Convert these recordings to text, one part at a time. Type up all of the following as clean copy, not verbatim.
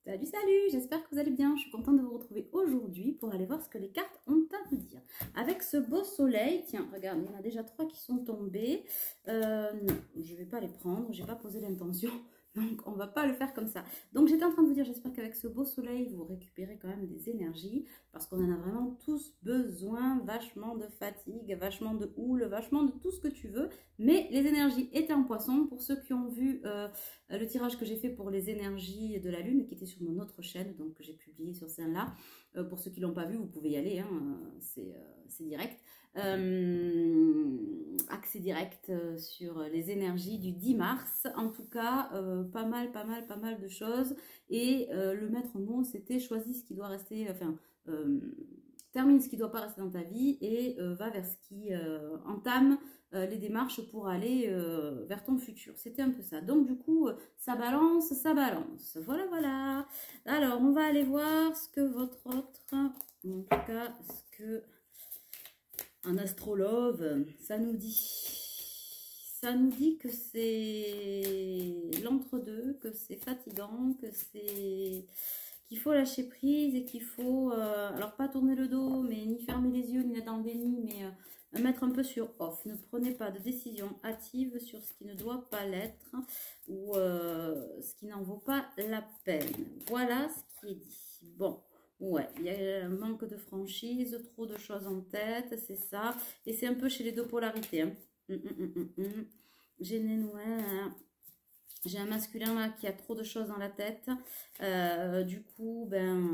Salut, salut, j'espère que vous allez bien. Je suis contente de vous retrouver aujourd'hui pour aller voir ce que les cartes ont à vous dire. Avec ce beau soleil, tiens, regarde, il y en a déjà 3 qui sont tombés. Non, je ne vais pas les prendre, je n'ai pas posé l'intention. Donc, on ne va pas le faire comme ça. Donc, j'étais en train de vous dire, j'espère qu'avec ce beau soleil, vous récupérez quand même des énergies. Parce qu'on en a vraiment tous besoin. Vachement de fatigue, vachement de houle, vachement de tout ce que tu veux. Mais les énergies étaient en poisson. Pour ceux qui ont vu le tirage que j'ai fait pour les énergies de la lune, qui était sur mon autre chaîne, donc que j'ai publié sur celle-là. Pour ceux qui ne l'ont pas vu, vous pouvez y aller, hein, c'est direct. Accès direct sur les énergies du 10 mars. En tout cas, pas mal de choses. Et le maître mot, c'était choisis ce qui doit rester, enfin, termine ce qui ne doit pas rester dans ta vie et va vers ce qui entame les démarches pour aller vers ton futur. C'était un peu ça. Donc du coup, ça balance, ça balance. Voilà, voilà. Alors, on va aller voir ce que votre autre, en tout cas, ce que un astrologue, ça nous dit. Ça nous dit que c'est l'entre-deux, que c'est fatigant, que c'est qu'il faut lâcher prise et qu'il faut, alors pas tourner le dos, mais ni fermer les yeux, ni être dans le déni, mais mettre un peu sur off. Ne prenez pas de décision hâtive sur ce qui ne doit pas l'être ou ce qui n'en vaut pas la peine. Voilà ce qui est dit. Bon. Ouais, il y a un manque de franchise, trop de choses en tête, c'est ça. Et c'est un peu chez les deux polarités. Hein. J'ai j'ai un masculin là qui a trop de choses dans la tête. Du coup,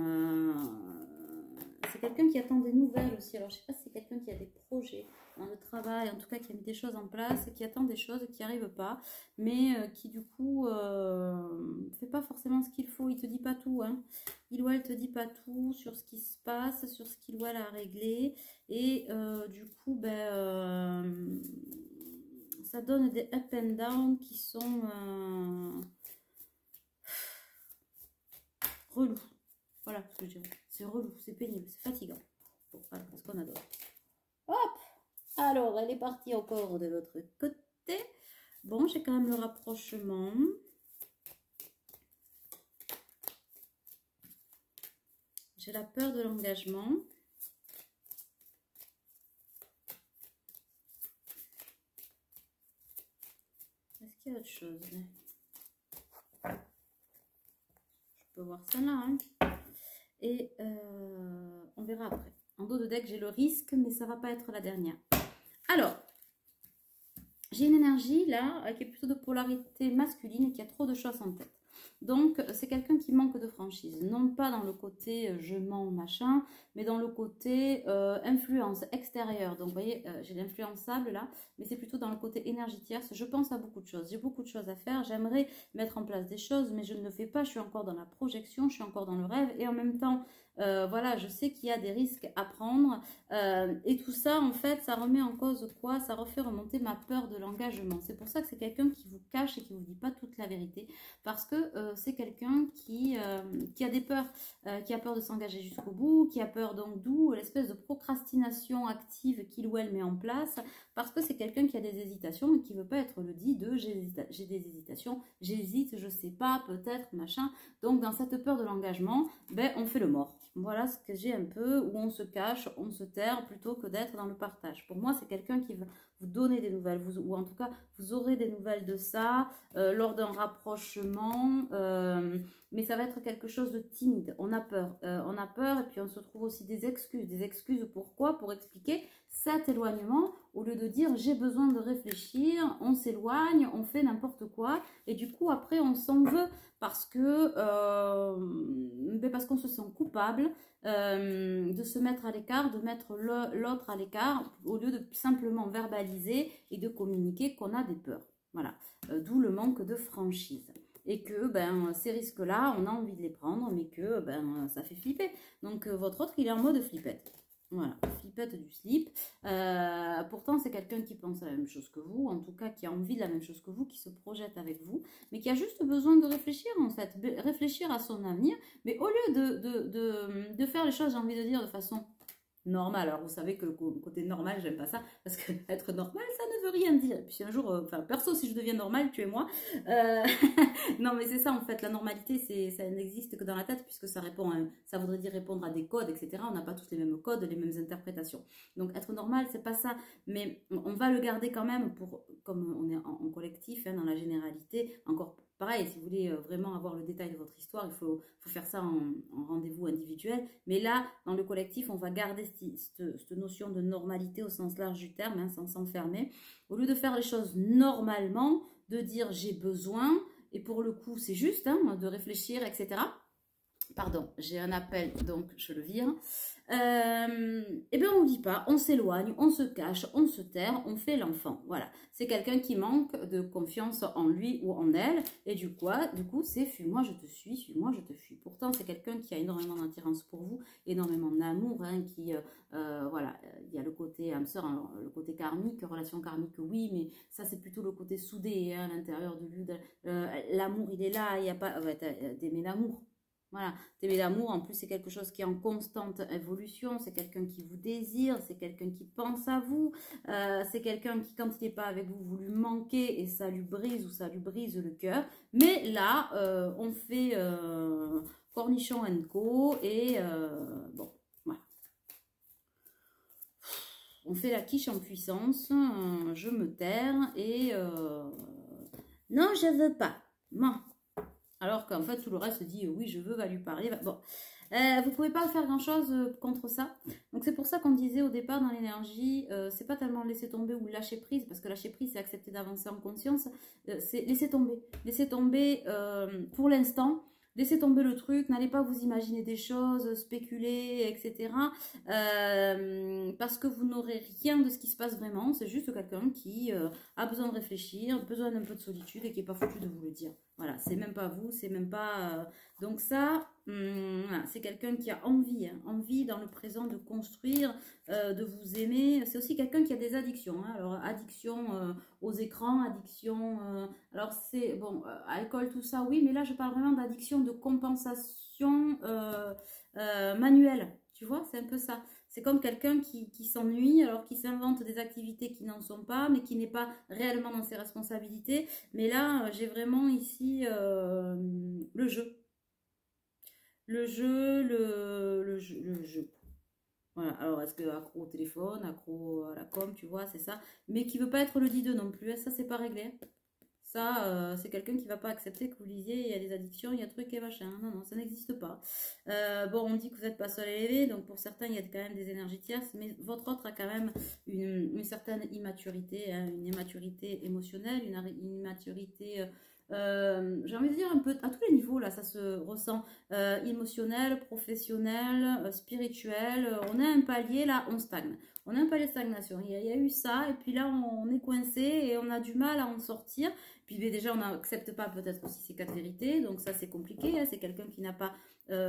c'est quelqu'un qui attend des nouvelles aussi. Alors, je sais pas si c'est quelqu'un qui a des projets dans le travail, en tout cas qui a mis des choses en place, qui attend des choses qui n'arrivent pas, mais qui du coup fait pas forcément ce qu'il faut. Il te dit pas tout, hein. Il ou elle te dit pas tout sur ce qui se passe, sur ce qu'il ou elle a réglé, et du coup, ça donne des up and down qui sont relous. Voilà ce que je dirais. C'est relou, c'est pénible, c'est fatigant. Bon, voilà, parce qu'on adore. Hop! Alors, elle est partie encore de l'autre côté. Bon, j'ai quand même le rapprochement. J'ai la peur de l'engagement. Est-ce qu'il y a autre chose? Je peux voir ça là. Hein. Et on verra après. En dos de deck, j'ai le risque, mais ça ne va pas être la dernière. Alors, j'ai une énergie là qui est plutôt de polarité masculine et qui a trop de choses en tête. Donc, c'est quelqu'un qui manque de franchise. Non pas dans le côté je mens, machin, mais dans le côté influence extérieure. Donc, vous voyez, j'ai l'influençable là, mais c'est plutôt dans le côté énergie tierce. Je pense à beaucoup de choses. J'ai beaucoup de choses à faire. J'aimerais mettre en place des choses, mais je ne le fais pas. Je suis encore dans la projection, je suis encore dans le rêve. Et en même temps, voilà, je sais qu'il y a des risques à prendre. Et tout ça, en fait, ça remet en cause quoi? Ça refait remonter ma peur de l'engagement. C'est pour ça que c'est quelqu'un qui vous cache et qui ne vous dit pas toute la vérité. Parce que c'est quelqu'un qui a des peurs, qui a peur de s'engager jusqu'au bout, qui a peur donc d'où l'espèce de procrastination active qu'il ou elle met en place, parce que c'est quelqu'un qui a des hésitations et qui ne veut pas être le dit de j'ai des hésitations, j'hésite, je ne sais pas, peut-être, machin. Donc dans cette peur de l'engagement, on fait le mort. Voilà ce que j'ai un peu, où on se cache, on se terre, plutôt que d'être dans le partage. Pour moi, c'est quelqu'un qui va vous donner des nouvelles, ou en tout cas, vous aurez des nouvelles de ça lors d'un rapprochement, mais ça va être quelque chose de timide. On a peur et puis on se trouve aussi des excuses. Des excuses pourquoi? Pour expliquer cet éloignement, au lieu de dire j'ai besoin de réfléchir, on s'éloigne, on fait n'importe quoi, et du coup après on s'en veut parce que parce qu'on se sent coupable de se mettre à l'écart, de mettre l'autre à l'écart, au lieu de simplement verbaliser et de communiquer qu'on a des peurs. Voilà, d'où le manque de franchise. Et que ces risques-là, on a envie de les prendre, mais que ça fait flipper. Donc votre autre, il est en mode flippette. Voilà, flippette du slip. Pourtant, c'est quelqu'un qui pense à la même chose que vous, en tout cas qui a envie de la même chose que vous, qui se projette avec vous, mais qui a juste besoin de réfléchir, en fait, réfléchir à son avenir, mais au lieu de faire les choses, j'ai envie de dire, de façon normal. Alors, vous savez que le côté normal, j'aime pas ça, parce que être normal, ça ne veut rien dire. Et puis un jour, enfin, perso, si je deviens normal, tuez-moi. Euh, non, mais c'est ça, en fait, la normalité, ça n'existe que dans la tête, puisque ça répond ça voudrait dire répondre à des codes, etc. On n'a pas tous les mêmes codes, les mêmes interprétations. Donc, être normal, c'est pas ça, mais on va le garder quand même pour, comme on est en collectif, hein, dans la généralité, encore pareil, si vous voulez vraiment avoir le détail de votre histoire, il faut faire ça en rendez-vous individuel. Mais là, dans le collectif, on va garder cette notion de normalité au sens large du terme, hein, sans s'enfermer. Au lieu de faire les choses normalement, de dire j'ai besoin, et pour le coup, c'est juste hein, de réfléchir, etc. Pardon, j'ai un appel, donc je le vire. Eh bien, on ne dit pas, on s'éloigne, on se cache, on se terre, on fait l'enfant. Voilà, c'est quelqu'un qui manque de confiance en lui ou en elle, et du coup, c'est fuis-moi, je te suis, fuis-moi, je te fuis. Pourtant, c'est quelqu'un qui a énormément d'attirance pour vous, énormément d'amour, hein, voilà, il y a le côté âme sœur, hein, le côté karmique, relation karmique, oui, mais ça, c'est plutôt le côté soudé, hein, à l'intérieur de lui. L'amour, il est là, il n'y a pas d'aimer l'amour. Voilà, t'aimer l'amour, en plus, c'est quelque chose qui est en constante évolution. C'est quelqu'un qui vous désire, c'est quelqu'un qui pense à vous. C'est quelqu'un qui, quand il n'est pas avec vous, vous lui manquez et ça lui brise ou ça lui brise le cœur. Mais là, on fait Cornichon & Co. Et bon, voilà. On fait la quiche en puissance. Je me terre et non, je veux pas. Non. Alors qu'en fait, tout le reste dit oui, je veux, va lui parler. Bon, vous pouvez pas faire grand-chose contre ça. Donc c'est pour ça qu'on disait au départ dans l'énergie, c'est pas tellement laisser tomber ou lâcher prise, parce que lâcher prise, c'est accepter d'avancer en conscience. C'est laisser tomber. Laisser tomber pour l'instant. Laissez tomber le truc, n'allez pas vous imaginer des choses, spéculer, etc. Parce que vous n'aurez rien de ce qui se passe vraiment. C'est juste quelqu'un qui a besoin de réfléchir, besoin d'un peu de solitude et qui n'est pas foutu de vous le dire. Voilà, c'est même pas vous, c'est même pas... Donc ça, voilà, c'est quelqu'un qui a envie, hein, envie dans le présent de construire, de vous aimer. C'est aussi quelqu'un qui a des addictions. Hein. Alors, addiction aux écrans, addiction... alors, c'est... Bon, alcool, tout ça, oui, mais là, je parle vraiment d'addiction de compensation manuelle. Tu vois, c'est un peu ça. C'est comme quelqu'un qui s'ennuie, alors qui s'invente des activités qui n'en sont pas, mais qui n'est pas réellement dans ses responsabilités. Mais là, j'ai vraiment ici le jeu. Le jeu, le jeu. Voilà, alors est-ce que accro au téléphone, accro à la com, tu vois, c'est ça. Mais qui veut pas être le dit-deux non plus, ça c'est pas réglé. Ça, c'est quelqu'un qui va pas accepter que vous lisiez, il y a des addictions, il y a trucs et machin. Non, non, ça n'existe pas. Bon, on dit que vous n'êtes pas seul et élevé, donc pour certains, il y a quand même des énergies tierces, mais votre autre a quand même une certaine immaturité, hein, une immaturité émotionnelle, une immaturité... j'ai envie de dire un peu à tous les niveaux, là, ça se ressent émotionnel, professionnel, spirituel. On a un palier, là, on stagne. On a un palier de stagnation. Il y a eu ça, et puis là, on est coincé et on a du mal à en sortir. Puis déjà, on n'accepte pas peut-être aussi ces quatre vérités, donc ça, c'est compliqué. Hein. C'est quelqu'un qui n'est pas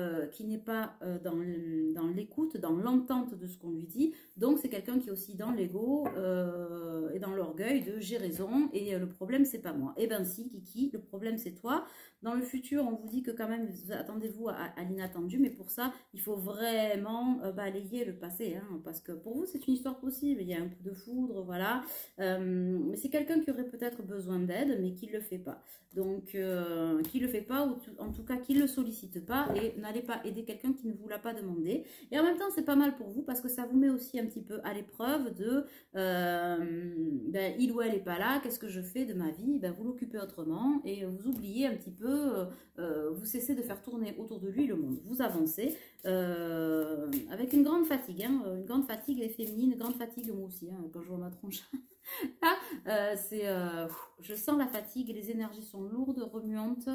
dans l'écoute, dans l'entente de ce qu'on lui dit. Donc, c'est quelqu'un qui est aussi dans l'ego et dans l'orgueil de j'ai raison et le problème, c'est pas moi. Eh ben si, Kiki, le problème, c'est toi. Dans le futur, on vous dit que quand même, attendez-vous à l'inattendu, mais pour ça, il faut vraiment balayer le passé, hein, parce que pour vous, c'est une histoire possible, il y a un coup de foudre, voilà, mais c'est quelqu'un qui aurait peut-être besoin d'aide, mais qui ne le fait pas, donc qui ne le fait pas, ou en tout cas qui ne le sollicite pas, et n'allez pas aider quelqu'un qui ne vous l'a pas demandé, et en même temps, c'est pas mal pour vous, parce que ça vous met aussi un petit peu à l'épreuve de, ben, il ou elle n'est pas là, qu'est-ce que je fais de ma vie, ben, vous l'occupez autrement, et vous oubliez un petit peu, vous cessez de faire tourner autour de lui le monde. Vous avancez avec une grande fatigue, hein, une grande fatigue les féminines, une grande fatigue moi aussi, hein, quand je vois ma tronche. Là, je sens la fatigue, les énergies sont lourdes, remuantes,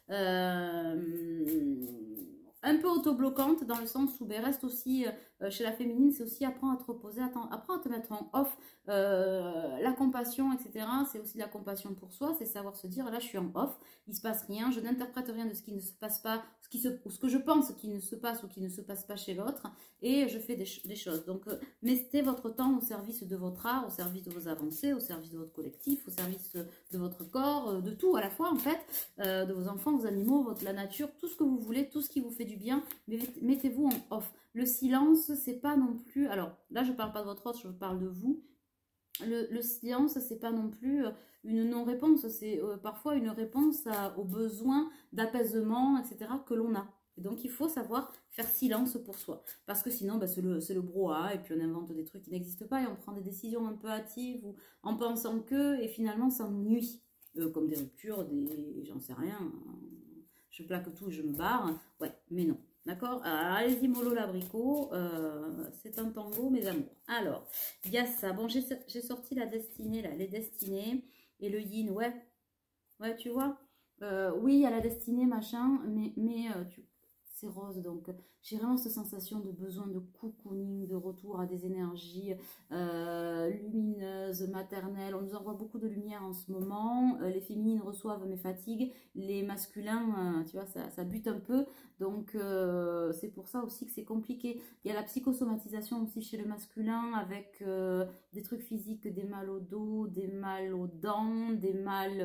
un peu autobloquante dans le sens où ben, reste aussi chez la féminine, c'est aussi apprendre à te reposer, apprendre à te mettre en off, la compassion, etc. C'est aussi de la compassion pour soi, c'est savoir se dire là je suis en off, il se passe rien, je n'interprète rien de ce qui ne se passe pas, ce que je pense qui ne se passe ou qui ne se passe pas chez l'autre, et je fais des choses. Donc, mettez votre temps au service de votre art, au service de vos avancées, au service de votre collectif, au service de votre corps, de tout à la fois en fait, de vos enfants, vos animaux, la nature, tout ce que vous voulez, tout ce qui vous fait du bien, mais mettez-vous en off. Le silence, c'est pas non plus, alors là je parle pas de votre autre, je parle de vous. Le silence, c'est pas non plus une non-réponse, c'est parfois une réponse aux besoins d'apaisement, etc. que l'on a. Et donc, il faut savoir faire silence pour soi. Parce que sinon, bah, c'est le brouhaha, et puis on invente des trucs qui n'existent pas, et on prend des décisions un peu hâtives, ou en pensant que, et finalement, ça nous nuit. Comme des ruptures, j'en sais rien, je plaque tout et je me barre. Ouais, mais non. D'accord? Allez-y, mollo l'abricot. C'est un tango, mes amours. Alors, il y a ça. Bon, j'ai sorti la destinée, là, les destinées. Et le yin, ouais. Ouais, tu vois? Oui, il y a la destinée, machin. Mais c'est rose, donc j'ai vraiment cette sensation de besoin de cocooning, de retour à des énergies lumineuses, maternelles. On nous envoie beaucoup de lumière en ce moment. Les féminines reçoivent mes fatigues. Les masculins, tu vois, ça bute un peu. Donc, c'est pour ça aussi que c'est compliqué. Il y a la psychosomatisation aussi chez le masculin avec des trucs physiques, des mal au dos, des mal aux dents, des mal...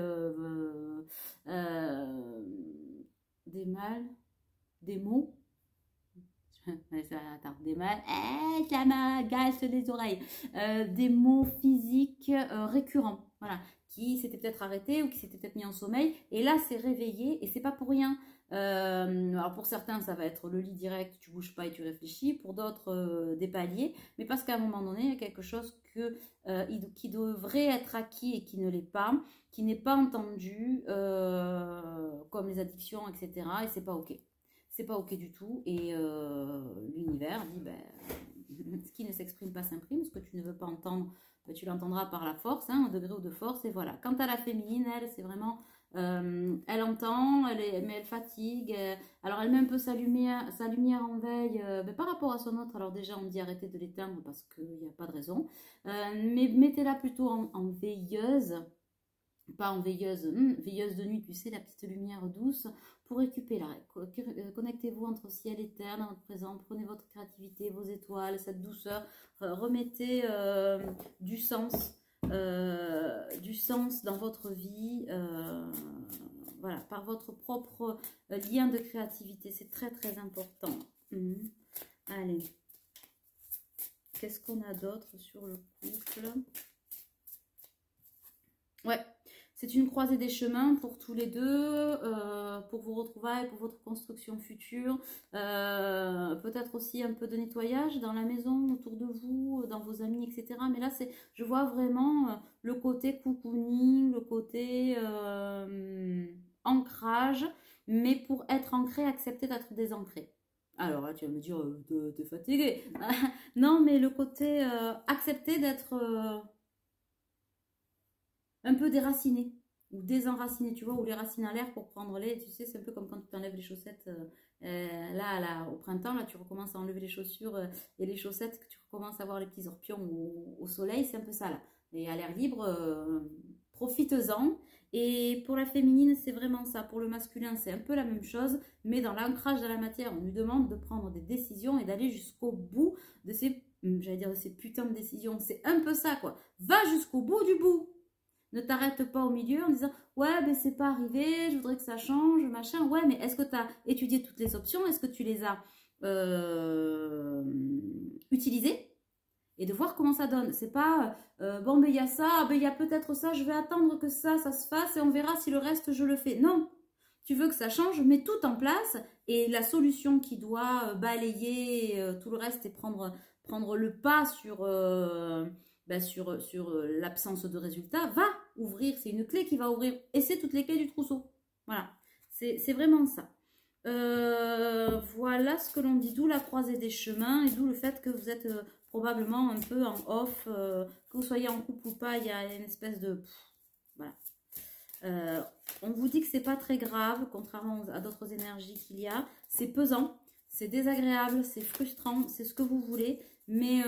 des mots. Attends, des mal, ça m'agace les oreilles. Des mots physiques récurrents, voilà, qui s'étaient peut-être arrêtés ou qui s'étaient peut-être mis en sommeil. Et là, c'est réveillé et c'est pas pour rien. Alors pour certains, ça va être le lit direct, tu bouges pas et tu réfléchis. Pour d'autres, des paliers. Mais parce qu'à un moment donné, il y a quelque chose qui devrait être acquis et qui ne l'est pas, qui n'est pas entendu, comme les addictions, etc. Et c'est pas ok. C'est pas ok du tout, et l'univers dit ben, ce qui ne s'exprime pas s'imprime, ce que tu ne veux pas entendre, ben, tu l'entendras par la force, hein, un degré ou de force, et voilà. Quant à la féminine, elle, c'est vraiment, elle entend, mais elle fatigue, alors elle met un peu sa lumière en veille, ben, par rapport à son autre. Alors déjà on dit arrêtez de l'éteindre parce qu'il n'y a pas de raison, mais mettez-la plutôt en veilleuse. Pas en veilleuse, veilleuse de nuit, tu sais, la petite lumière douce, pour récupérer. Connectez-vous entre ciel et terre dans votre présent, prenez votre créativité, vos étoiles, cette douceur, remettez du sens dans votre vie, voilà, par votre propre lien de créativité, c'est très très important. Allez, qu'est-ce qu'on a d'autre sur le couple? Ouais. C'est une croisée des chemins pour tous les deux, pour vos retrouvailles, pour votre construction future. Peut-être aussi un peu de nettoyage dans la maison, autour de vous, dans vos amis, etc. Mais là, je vois vraiment le côté cocooning, le côté ancrage. Mais pour être ancré, accepter d'être désancré. Alors là, tu vas me dire, t'es fatigué. Non, mais le côté accepter d'être... un peu déraciné ou désenraciné, tu vois, ou les racines à l'air pour prendre les, tu sais, c'est un peu comme quand tu t'enlèves les chaussettes, là, au printemps, là, tu recommences à enlever les chaussures et les chaussettes, que tu recommences à voir les petits orpions au soleil, c'est un peu ça, là. Et à l'air libre, profites-en. Et pour la féminine, c'est vraiment ça. Pour le masculin, c'est un peu la même chose, mais dans l'ancrage de la matière, on lui demande de prendre des décisions et d'aller jusqu'au bout de j'allais dire de ces putains de décisions. C'est un peu ça, quoi. Va jusqu'au bout du bout. Ne t'arrête pas au milieu en disant « Ouais, mais c'est pas arrivé, je voudrais que ça change, machin. » Ouais, mais est-ce que tu as étudié toutes les options? Est-ce que tu les as utilisées? Et de voir comment ça donne. C'est pas bon, ben il y a ça, ben il y a peut-être ça, je vais attendre que ça se fasse et on verra si le reste je le fais. Non, tu veux que ça change, mets tout en place, et la solution qui doit balayer tout le reste et prendre le pas sur... sur l'absence de résultat, va ouvrir, c'est une clé qui va ouvrir, et c'est toutes les clés du trousseau. Voilà, c'est vraiment ça. Voilà ce que l'on dit, d'où la croisée des chemins, et d'où le fait que vous êtes probablement un peu en off, que vous soyez en couple ou pas, il y a une espèce de... voilà. On vous dit que c'est pas très grave, contrairement à d'autres énergies qu'il y a, c'est pesant, c'est désagréable, c'est frustrant, c'est ce que vous voulez, mais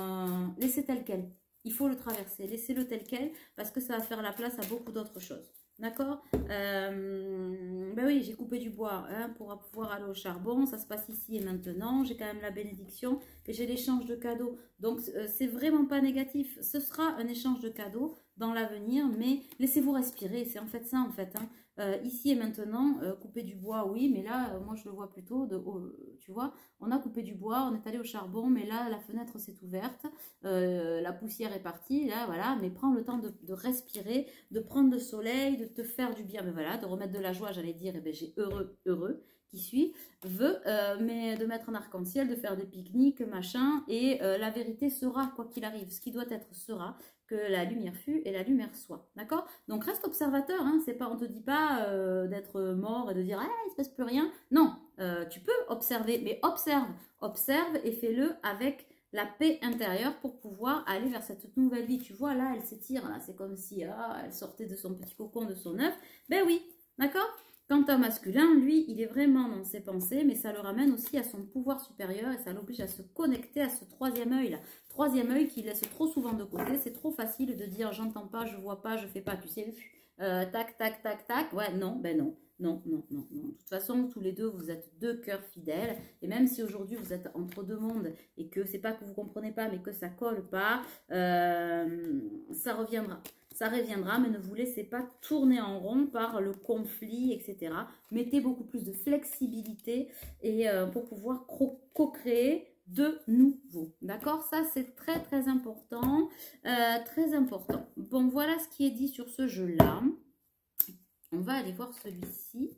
laissez tel quel. Il faut le traverser, laissez-le tel quel, parce que ça va faire la place à beaucoup d'autres choses. D'accord. Ben oui, j'ai coupé du bois hein, pour pouvoir aller au charbon. Ça se passe ici et maintenant. J'ai quand même la bénédiction et j'ai l'échange de cadeaux. Donc, c'est vraiment pas négatif. Ce sera un échange de cadeaux dans l'avenir, mais laissez-vous respirer. C'est en fait ça, en fait. Hein. Ici et maintenant, couper du bois, oui, mais là, moi, je le vois plutôt, tu vois, on a coupé du bois, on est allé au charbon, mais là, la fenêtre s'est ouverte, la poussière est partie, là, voilà, mais prends le temps de respirer, de prendre le soleil, de te faire du bien, mais voilà, de remettre de la joie, j'allais dire, et ben j'ai heureux qui suit, mais de mettre un arc-en-ciel, de faire des pique-niques, machin, et la vérité sera, quoi qu'il arrive, ce qui doit être sera, que la lumière fut et la lumière soit, d'accord? Donc reste observateur, hein, c'est pas, on te dit pas d'être mort et de dire, ah, il se passe plus rien, non, tu peux observer, mais observe et fais-le avec la paix intérieure pour pouvoir aller vers cette nouvelle vie. Tu vois, là, elle s'étire, là, c'est comme si elle sortait de son petit cocon, de son œuf. Ben oui, d'accord? Quant au masculin, lui, il est vraiment dans ses pensées, mais ça le ramène aussi à son pouvoir supérieur et ça l'oblige à se connecter à ce troisième œil là. Troisième œil qu'il laisse trop souvent de côté. C'est trop facile de dire j'entends pas, je vois pas, je fais pas, tu sais, tac, tac, tac, tac. Ouais, non, ben non. Non, non, non, non. De toute façon, tous les deux, vous êtes deux cœurs fidèles. Et même si aujourd'hui, vous êtes entre deux mondes et que c'est pas que vous comprenez pas, mais que ça colle pas, ça reviendra. Ça reviendra, mais ne vous laissez pas tourner en rond par le conflit, etc. Mettez beaucoup plus de flexibilité et pour pouvoir co-créer de nouveau. D'accord? Ça, c'est très, très important. Très important. Bon, voilà ce qui est dit sur ce jeu-là. On va aller voir celui-ci.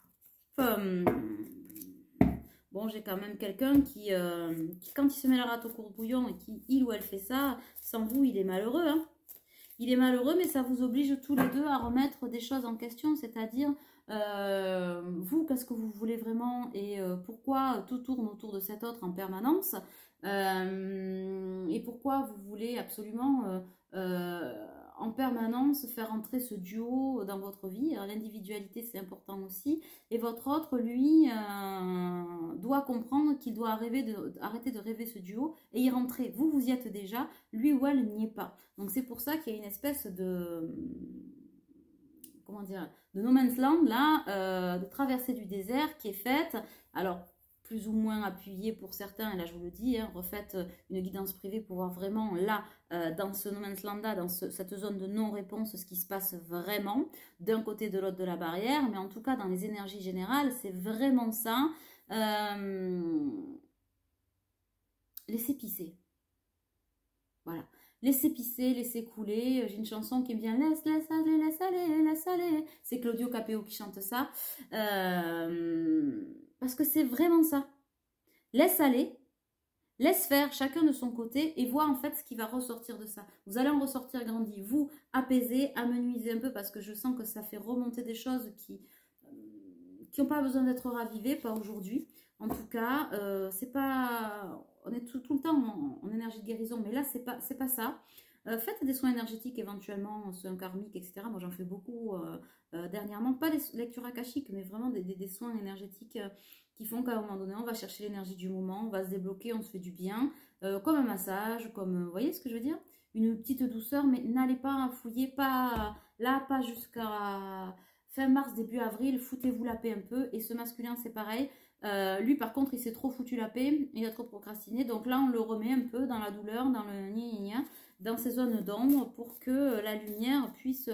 Bon, j'ai quand même quelqu'un qui, quand il se met la rate au courbouillon et qui, il ou elle fait ça, sans vous, il est malheureux. Hein. Il est malheureux, mais ça vous oblige tous les deux à remettre des choses en question, c'est-à-dire, vous, qu'est-ce que vous voulez vraiment et pourquoi tout tourne autour de cet autre en permanence et pourquoi vous voulez absolument en permanence faire entrer ce duo dans votre vie. L'individualité, c'est important aussi. Et votre autre, lui, doit comprendre qu'il doit arrêter de rêver ce duo et y rentrer. Vous, vous y êtes déjà, lui ou elle n'y est pas. Donc c'est pour ça qu'il y a une espèce de... comment dire, de no man's land, là, de traversée du désert qui est faite. Alors, plus ou moins appuyé pour certains, et là je vous le dis, hein, refaites une guidance privée pour voir vraiment là, dans ce no man's land là, dans cette zone de non-réponse, ce qui se passe vraiment, d'un côté de l'autre de la barrière, mais en tout cas dans les énergies générales, c'est vraiment ça. Laissez pisser. Voilà. Laissez pisser, laissez couler. J'ai une chanson qui est bien laisse aller, laisse aller, laisse aller. C'est Claudio Capéo qui chante ça. Parce que c'est vraiment ça. Laisse aller, laisse faire chacun de son côté et vois en fait ce qui va ressortir de ça. Vous allez en ressortir grandi, vous apaiser, amenuiser un peu parce que je sens que ça fait remonter des choses qui n'ont pas besoin d'être ravivées, pas aujourd'hui. En tout cas, c'est pas, on est tout le temps en énergie de guérison, mais là c'est pas ça. Faites des soins énergétiques éventuellement, soins karmiques, etc. Moi j'en fais beaucoup dernièrement, pas des lectures akashiques, mais vraiment des soins énergétiques qui font qu'à un moment donné, on va chercher l'énergie du moment, on va se débloquer, on se fait du bien, comme un massage, comme, vous voyez ce que je veux dire? Une petite douceur, mais n'allez pas fouiller, pas là, pas jusqu'à fin mars, début avril, foutez-vous la paix un peu, et ce masculin c'est pareil. Lui par contre il s'est trop foutu la paix, il a trop procrastiné, donc là on le remet un peu dans la douleur, dans le gna gna, dans ces zones d'ombre pour que la lumière puisse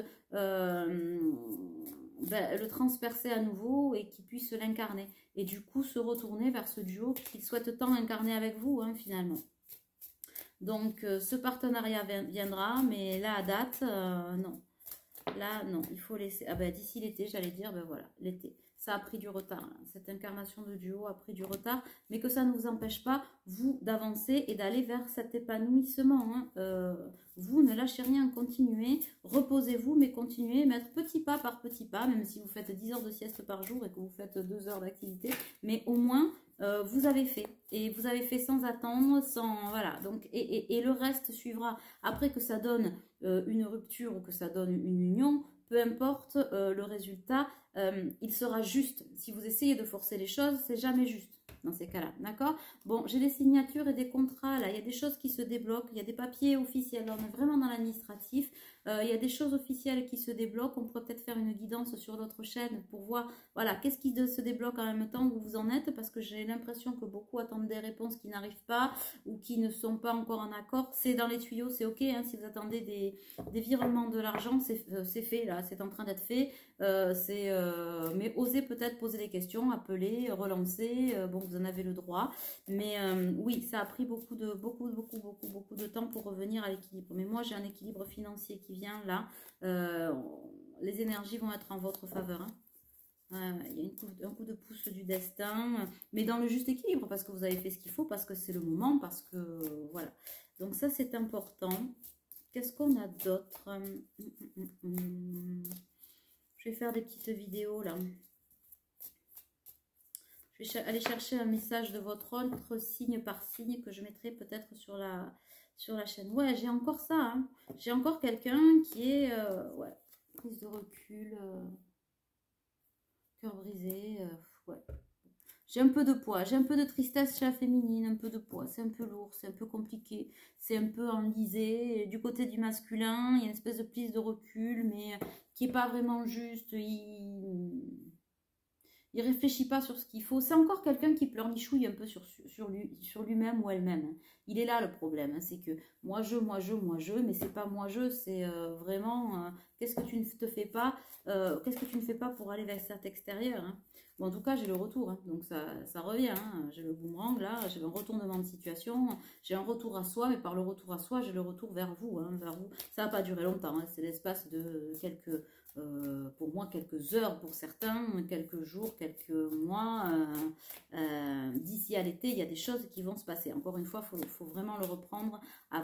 le transpercer à nouveau et qu'il puisse l'incarner. Et du coup se retourner vers ce duo qu'il souhaite tant incarner avec vous hein, finalement. Donc ce partenariat viendra, mais là à date, non. Là, non, il faut laisser... Ah ben, d'ici l'été, j'allais dire, ben voilà, l'été. Ça a pris du retard. Hein. Cette incarnation de duo a pris du retard, mais que ça ne vous empêche pas, vous, d'avancer et d'aller vers cet épanouissement. Hein. Vous, ne lâchez rien, continuez, reposez-vous, mais continuez, mettre petit pas par petit pas, même si vous faites 10 heures de sieste par jour et que vous faites 2 heures d'activité, mais au moins... vous avez fait, et vous avez fait sans attendre, sans voilà, donc et le reste suivra. Après que ça donne une rupture ou que ça donne une union, peu importe le résultat, il sera juste. Si vous essayez de forcer les choses, c'est jamais juste dans ces cas-là, d'accord? Bon, j'ai des signatures et des contrats, là, il y a des choses qui se débloquent, il y a des papiers officiels, là, on est vraiment dans l'administratif. Il y a des choses officielles qui se débloquent. On pourrait peut-être faire une guidance sur l'autre chaîne pour voir, voilà, qu'est-ce qui se débloque en même temps où vous en êtes, parce que j'ai l'impression que beaucoup attendent des réponses qui n'arrivent pas ou qui ne sont pas encore en accord. C'est dans les tuyaux, c'est ok, hein, si vous attendez des virements de l'argent, c'est fait, là, c'est en train d'être fait. Mais osez peut-être poser des questions, appeler, relancer, bon, vous en avez le droit. Mais oui, ça a pris beaucoup de temps pour revenir à l'équilibre. Mais moi, j'ai un équilibre financier qui vient là. Les énergies vont être en votre faveur. Hein. Il y a un coup de pouce du destin, mais dans le juste équilibre, parce que vous avez fait ce qu'il faut, parce que c'est le moment, parce que voilà. Donc ça, c'est important. Qu'est-ce qu'on a d'autre? Je vais faire des petites vidéos là. Je vais aller chercher un message de votre autre signe par signe que je mettrai peut-être sur la chaîne. Ouais, j'ai encore ça. Hein. J'ai encore quelqu'un qui est... ouais, prise de recul, cœur brisé. Ouais. J'ai un peu de poids, j'ai un peu de tristesse chez la féminine, un peu de poids. C'est un peu lourd, c'est un peu compliqué. C'est un peu enlisé. Du côté du masculin, il y a une espèce de prise de recul, mais qui n'est pas vraiment juste. Il réfléchit pas sur ce qu'il faut. C'est encore quelqu'un qui pleurnichouille un peu sur lui-même ou elle-même. Il est là le problème. Hein. C'est que moi je, mais c'est pas moi je, c'est vraiment qu'est-ce que tu ne te fais pas, qu'est-ce que tu ne fais pas pour aller vers cet extérieur. Hein. Bon, en tout cas, j'ai le retour, hein. Donc ça revient. Hein. J'ai le boomerang là, j'ai un retournement de situation, j'ai un retour à soi, mais par le retour à soi, j'ai le retour vers vous. Hein, vers vous. Ça va pas durer longtemps. Hein. C'est l'espace de quelques... pour moi quelques heures, pour certains quelques jours, quelques mois. D'ici à l'été, il y a des choses qui vont se passer. Encore une fois, il faut vraiment le reprendre à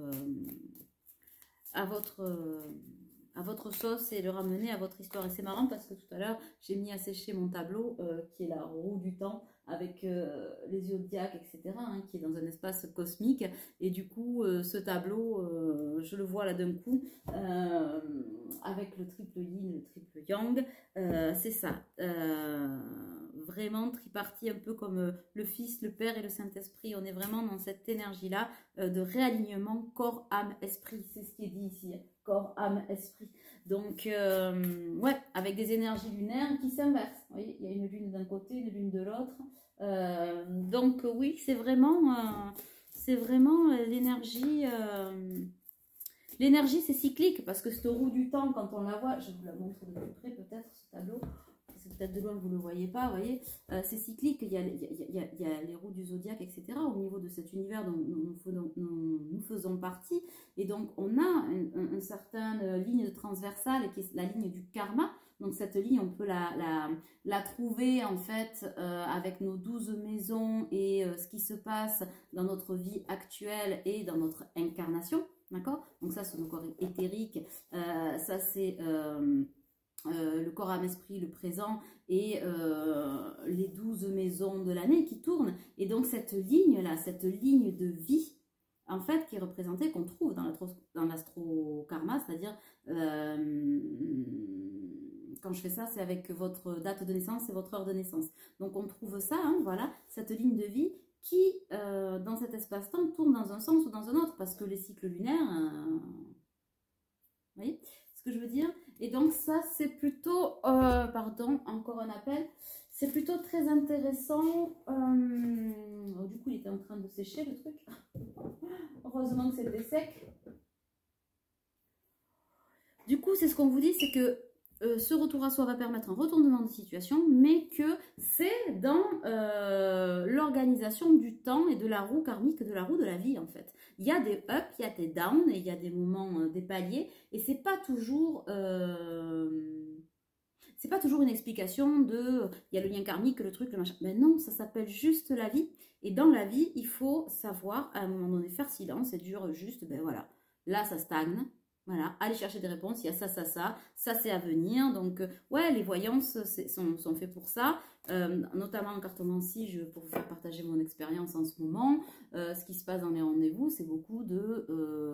votre sauce et le ramener à votre histoire. Et c'est marrant parce que tout à l'heure, j'ai mis à sécher mon tableau qui est la roue du temps avec les zodiaques, etc., hein, qui est dans un espace cosmique. Et du coup, ce tableau, je le vois là d'un coup, avec le triple yin, le triple yang. C'est ça. Vraiment tripartie, un peu comme le Fils, le Père et le Saint-Esprit. On est vraiment dans cette énergie-là de réalignement corps, âme, esprit. C'est ce qui est dit ici. Corps, âme, esprit. Donc, ouais, avec des énergies lunaires qui s'inversent. Vous voyez, il y a une lune d'un côté, une lune de l'autre. Donc, oui, c'est vraiment l'énergie. L'énergie, c'est cyclique parce que cette roue du temps, quand on la voit, je vous la montre de plus près peut-être, ce tableau. C'est peut-être de loin que vous ne le voyez pas, vous voyez, c'est cyclique, il y a les roues du zodiaque, etc. au niveau de cet univers dont nous faisons partie. Et donc, on a une certaine ligne transversale qui est la ligne du karma. Donc, cette ligne, on peut la trouver, en fait, avec nos 12 maisons et ce qui se passe dans notre vie actuelle et dans notre incarnation. D'accord? Donc, ça, c'est nos corps éthériques. Ça, c'est... le corps, âme, esprit, le présent et les 12 maisons de l'année qui tournent. Et donc cette ligne-là, cette ligne de vie, en fait, qui est représentée, qu'on trouve dans l'astro-karma, c'est-à-dire, quand je fais ça, c'est avec votre date de naissance et votre heure de naissance. Donc on trouve ça, hein, voilà, cette ligne de vie qui, dans cet espace-temps, tourne dans un sens ou dans un autre, parce que les cycles lunaires... vous voyez ce que je veux dire? Et donc ça, c'est plutôt, pardon, encore un appel, c'est plutôt très intéressant. Du coup, il était en train de sécher le truc. Heureusement que c'était sec. Du coup, c'est ce qu'on vous dit, c'est que ce retour à soi va permettre un retournement de situation, mais que c'est dans l'organisation du temps et de la roue karmique, de la roue de la vie en fait. Il y a des ups, il y a des downs, et il y a des moments, des paliers, et c'est pas toujours une explication de il y a le lien karmique, le truc, le machin. Mais non, ça s'appelle juste la vie. Et dans la vie, il faut savoir à un moment donné faire silence et dire juste, ben voilà, là ça stagne. Voilà, aller chercher des réponses, il y a ça c'est à venir. Donc, ouais, les voyances sont faites pour ça, notamment en cartomancie, pour vous faire partager mon expérience en ce moment. Ce qui se passe dans les rendez-vous, c'est beaucoup de...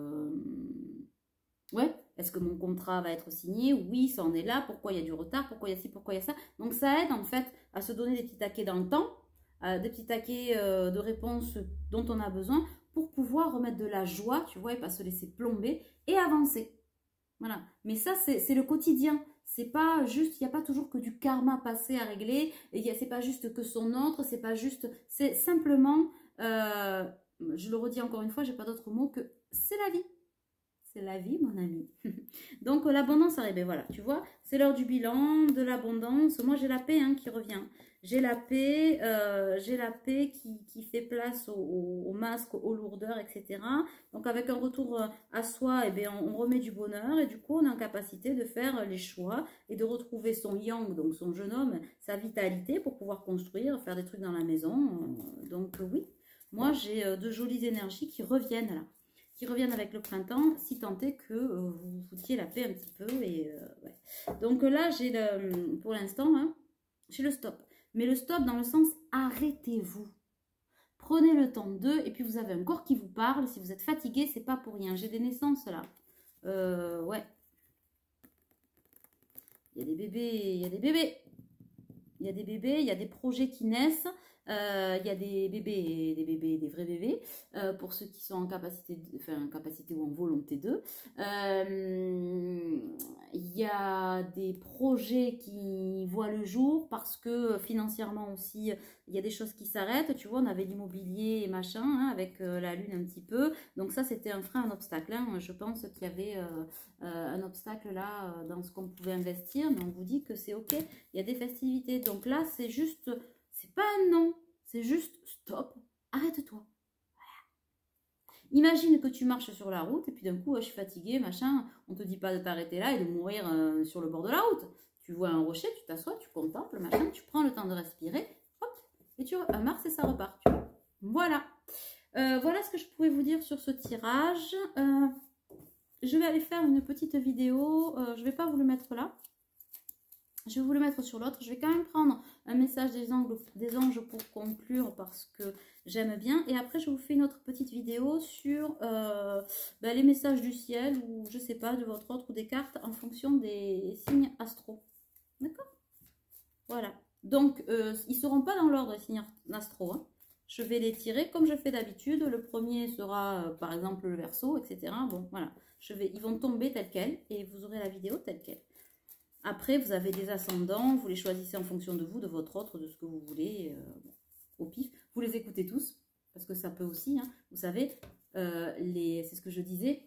ouais, est-ce que mon contrat va être signé? Oui, ça en est là. Pourquoi il y a du retard? Pourquoi il y a ci? Pourquoi il y a ça? Donc, ça aide en fait à se donner des petits taquets dans le temps, des petits taquets de réponses dont on a besoin, pour pouvoir remettre de la joie, tu vois, et pas se laisser plomber et avancer. Voilà. Mais ça, c'est le quotidien. C'est pas juste, il n'y a pas toujours que du karma passé à régler. C'est pas juste que son autre, c'est pas juste. C'est simplement, je le redis encore une fois, j'ai pas d'autre mot que c'est la vie. C'est la vie, mon ami. Donc, l'abondance arrive. Et voilà, tu vois, c'est l'heure du bilan, de l'abondance. Moi, j'ai la paix hein, qui revient. J'ai la paix qui fait place au masque, aux lourdeurs, etc. Donc, avec un retour à soi, eh bien, on remet du bonheur. Et du coup, on est en capacité de faire les choix et de retrouver son yang, donc son jeune homme, sa vitalité pour pouvoir construire, faire des trucs dans la maison. Donc, oui, moi, j'ai de jolies énergies qui reviennent là, qui reviennent avec le printemps, si tant est que vous foutiez la paix un petit peu. Et, ouais. Donc là, j'ai pour l'instant, hein, j'ai le stop. Mais le stop dans le sens, arrêtez-vous. Prenez le temps d'eux, et puis vous avez un corps qui vous parle. Si vous êtes fatigué, c'est pas pour rien. J'ai des naissances là. Ouais. Il y a des bébés, il y a des bébés. Il y a des bébés, il y a des projets qui naissent. Il y a des bébés, des vrais bébés, pour ceux qui sont en capacité, en capacité ou en volonté d'eux. Il y a des projets qui voient le jour parce que financièrement aussi, il y a des choses qui s'arrêtent. Tu vois, on avait l'immobilier et machin, hein, avec la lune un petit peu. Donc ça, c'était un frein, un obstacle. Hein. Je pense qu'il y avait un obstacle là dans ce qu'on pouvait investir. Mais on vous dit que c'est OK. Il y a des festivités. Donc là, c'est juste... C'est pas un non, c'est juste stop, arrête-toi. Voilà. Imagine que tu marches sur la route et puis d'un coup, je suis fatiguée, machin, on te dit pas de t'arrêter là et de mourir sur le bord de la route. Tu vois un rocher, tu t'assois, tu contemples, machin, tu prends le temps de respirer, hop, et tu marches et ça repart, tu vois. Voilà. Voilà ce que je pouvais vous dire sur ce tirage. Je vais aller faire une petite vidéo, je vais pas vous le mettre là. Je vais vous le mettre sur l'autre. Je vais quand même prendre un message des anges pour conclure parce que j'aime bien. Et après, je vous fais une autre petite vidéo sur les messages du ciel ou je sais pas, de votre autre ou des cartes en fonction des signes astro. D'accord? Voilà. Donc, ils ne seront pas dans l'ordre des signes astro. Hein. Je vais les tirer comme je fais d'habitude. Le premier sera, par exemple, le Verseau, etc. Bon, voilà. Ils vont tomber tels quels et vous aurez la vidéo telle quelle. Après, vous avez des ascendants, vous les choisissez en fonction de vous, de votre autre, de ce que vous voulez, au pif. Vous les écoutez tous, parce que ça peut aussi, hein, vous savez, c'est ce que je disais,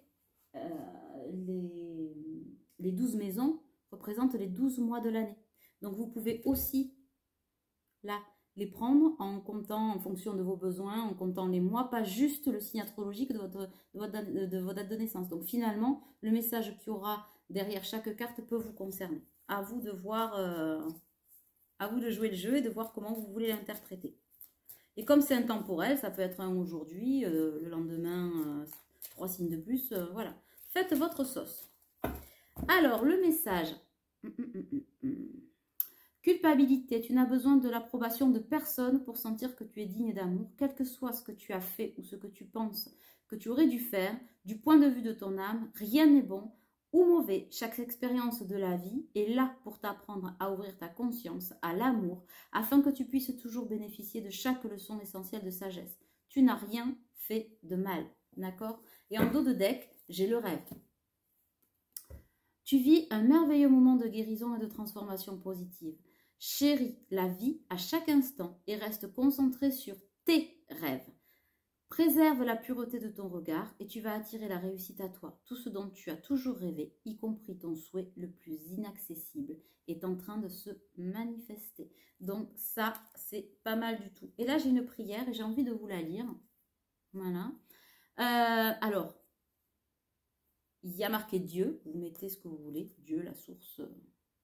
les 12 maisons représentent les 12 mois de l'année. Donc, vous pouvez aussi, là, les prendre en comptant en fonction de vos besoins, en comptant les mois, pas juste le signe astrologique de votre date de naissance. Donc, finalement, le message qu'il y aura derrière chaque carte peut vous concerner. À vous de voir, à vous de jouer le jeu et de voir comment vous voulez l'interpréter. Et comme c'est intemporel, ça peut être un aujourd'hui, le lendemain, 3 signes de plus, voilà. Faites votre sauce. Alors, le message. Culpabilité, tu n'as besoin de l'approbation de personne pour sentir que tu es digne d'amour, quel que soit ce que tu as fait ou ce que tu penses que tu aurais dû faire, du point de vue de ton âme, rien n'est bon ou mauvais. Chaque expérience de la vie est là pour t'apprendre à ouvrir ta conscience à l'amour, afin que tu puisses toujours bénéficier de chaque leçon essentielle de sagesse. Tu n'as rien fait de mal, d'accord? Et en dos de deck, j'ai le rêve. Tu vis un merveilleux moment de guérison et de transformation positive. Chéris la vie à chaque instant et reste concentré sur tes rêves. Préserve la pureté de ton regard et tu vas attirer la réussite à toi. Tout ce dont tu as toujours rêvé, y compris ton souhait le plus inaccessible, est en train de se manifester. Donc ça, c'est pas mal du tout. Et là, j'ai une prière et j'ai envie de vous la lire. Voilà. Alors, il y a marqué Dieu. Vous mettez ce que vous voulez. Dieu, la source. D'accord ?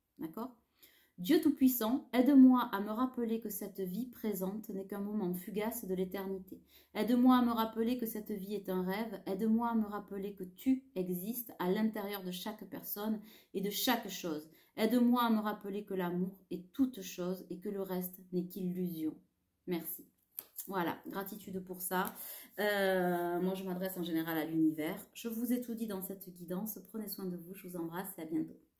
Dieu Tout-Puissant, aide-moi à me rappeler que cette vie présente n'est qu'un moment fugace de l'éternité. Aide-moi à me rappeler que cette vie est un rêve. Aide-moi à me rappeler que tu existes à l'intérieur de chaque personne et de chaque chose. Aide-moi à me rappeler que l'amour est toute chose et que le reste n'est qu'illusion. Merci. Voilà, gratitude pour ça. Moi, je m'adresse en général à l'univers. Je vous ai tout dit dans cette guidance. Prenez soin de vous. Je vous embrasse et à bientôt.